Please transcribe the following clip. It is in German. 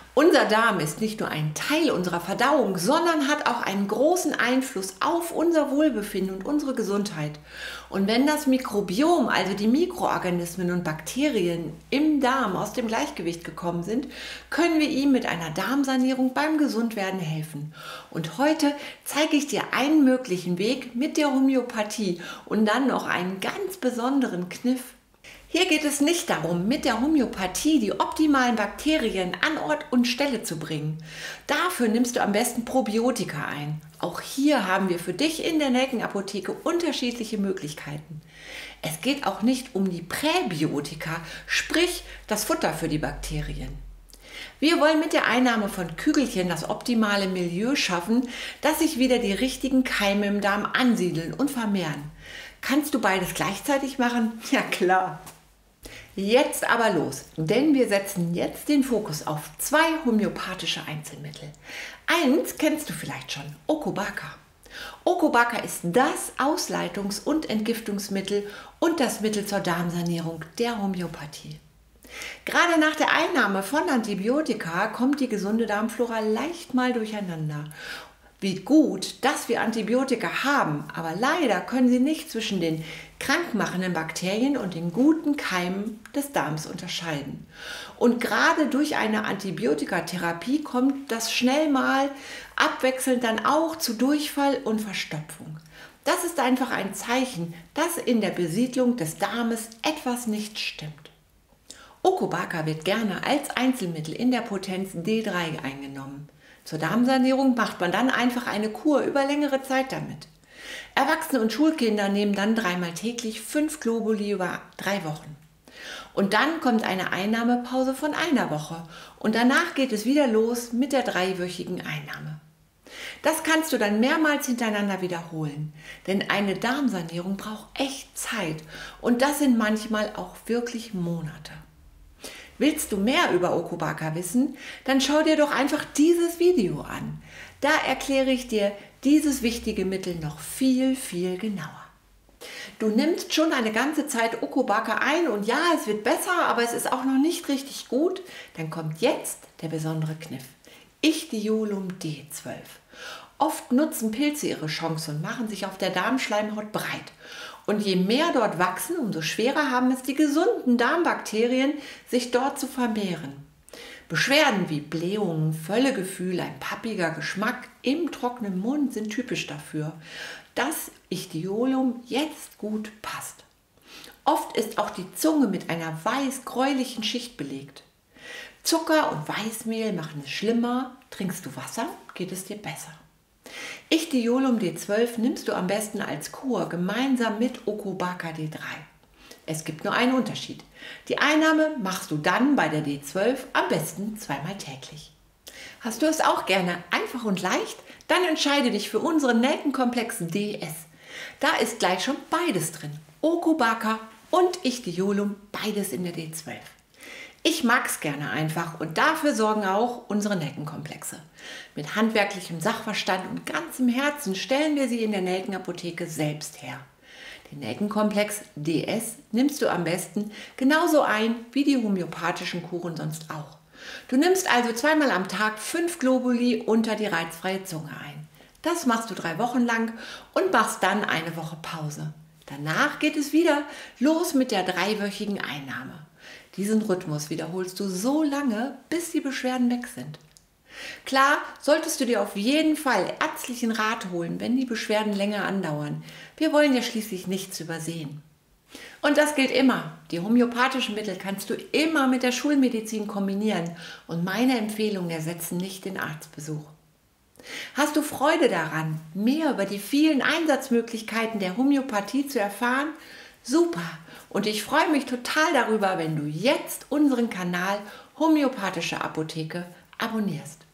Unser Darm ist nicht nur ein Teil unserer Verdauung, sondern hat auch einen großen Einfluss auf unser Wohlbefinden und unsere Gesundheit. Und wenn das Mikrobiom, also die Mikroorganismen und Bakterien im Darm aus dem Gleichgewicht gekommen sind, können wir ihm mit einer Darmsanierung beim Gesundwerden helfen. Und heute zeige ich dir einen möglichen Weg mit der Homöopathie und dann noch einen ganz besonderen Kniff. Hier geht es nicht darum, mit der Homöopathie die optimalen Bakterien an Ort und Stelle zu bringen. Dafür nimmst du am besten Probiotika ein. Auch hier haben wir für dich in der Nelkenapotheke unterschiedliche Möglichkeiten. Es geht auch nicht um die Präbiotika, sprich das Futter für die Bakterien. Wir wollen mit der Einnahme von Kügelchen das optimale Milieu schaffen, dass sich wieder die richtigen Keime im Darm ansiedeln und vermehren. Kannst du beides gleichzeitig machen? Ja klar! Jetzt aber los, denn wir setzen jetzt den Fokus auf 2 homöopathische Einzelmittel. Eins kennst du vielleicht schon, Okobaka. Okobaka ist das Ausleitungs- und Entgiftungsmittel und das Mittel zur Darmsanierung der Homöopathie. Gerade nach der Einnahme von Antibiotika kommt die gesunde Darmflora leicht mal durcheinander. Wie gut, dass wir Antibiotika haben, aber leider können sie nicht zwischen den krankmachenden Bakterien und den guten Keimen des Darms unterscheiden. Und gerade durch eine Antibiotikatherapie kommt das schnell mal abwechselnd dann auch zu Durchfall und Verstopfung. Das ist einfach ein Zeichen, dass in der Besiedlung des Darmes etwas nicht stimmt. Okobaka wird gerne als Einzelmittel in der Potenz D3 eingenommen. Zur Darmsanierung macht man dann einfach eine Kur über längere Zeit damit. Erwachsene und Schulkinder nehmen dann 3-mal täglich 5 Globuli über 3 Wochen. Und dann kommt eine Einnahmepause von einer Woche und danach geht es wieder los mit der 3-wöchigen Einnahme. Das kannst du dann mehrmals hintereinander wiederholen, denn eine Darmsanierung braucht echt Zeit und das sind manchmal auch wirklich Monate. Willst du mehr über Okobaka wissen? Dann schau dir doch einfach dieses Video an. Da erkläre ich dir dieses wichtige Mittel noch viel, viel genauer. Du nimmst schon eine ganze Zeit Okobaka ein und ja, es wird besser, aber es ist auch noch nicht richtig gut. Dann kommt jetzt der besondere Kniff. Ichthyorhium D12. Oft nutzen Pilze ihre Chance und machen sich auf der Darmschleimhaut breit. Und je mehr dort wachsen, umso schwerer haben es die gesunden Darmbakterien, sich dort zu vermehren. Beschwerden wie Blähungen, Völlegefühl, ein pappiger Geschmack im trockenen Mund sind typisch dafür, dass Ichthyorhium jetzt gut passt. Oft ist auch die Zunge mit einer weiß-gräulichen Schicht belegt. Zucker und Weißmehl machen es schlimmer. Trinkst du Wasser, geht es dir besser. Ichthyorhium D12 nimmst du am besten als Kur gemeinsam mit Okobaka D3. Es gibt nur einen Unterschied. Die Einnahme machst du dann bei der D12 am besten 2-mal täglich. Hast du es auch gerne einfach und leicht? Dann entscheide dich für unseren Nelkenkomplex DS. Da ist gleich schon beides drin. Okobaka und Ichthyorhium, beides in der D12. Ich mag es gerne einfach und dafür sorgen auch unsere Nelkenkomplexe. Mit handwerklichem Sachverstand und ganzem Herzen stellen wir sie in der Nelkenapotheke selbst her. Den Nelkenkomplex DS nimmst du am besten genauso ein wie die homöopathischen Kuren sonst auch. Du nimmst also 2-mal am Tag 5 Globuli unter die reizfreie Zunge ein. Das machst du 3 Wochen lang und machst dann eine Woche Pause. Danach geht es wieder los mit der 3-wöchigen Einnahme. Diesen Rhythmus wiederholst du so lange, bis die Beschwerden weg sind. Klar, solltest du dir auf jeden Fall ärztlichen Rat holen, wenn die Beschwerden länger andauern. Wir wollen ja schließlich nichts übersehen. Und das gilt immer. Die homöopathischen Mittel kannst du immer mit der Schulmedizin kombinieren und meine Empfehlungen ersetzen nicht den Arztbesuch. Hast du Freude daran, mehr über die vielen Einsatzmöglichkeiten der Homöopathie zu erfahren? Super! Und ich freue mich total darüber, wenn du jetzt unseren Kanal Homöopathische Apotheke abonnierst.